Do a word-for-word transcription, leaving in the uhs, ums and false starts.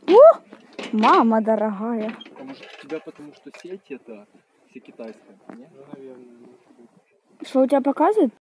О, мама дорогая. А может у тебя потому что сеть это все китайская? Нет? Что у тебя показывает?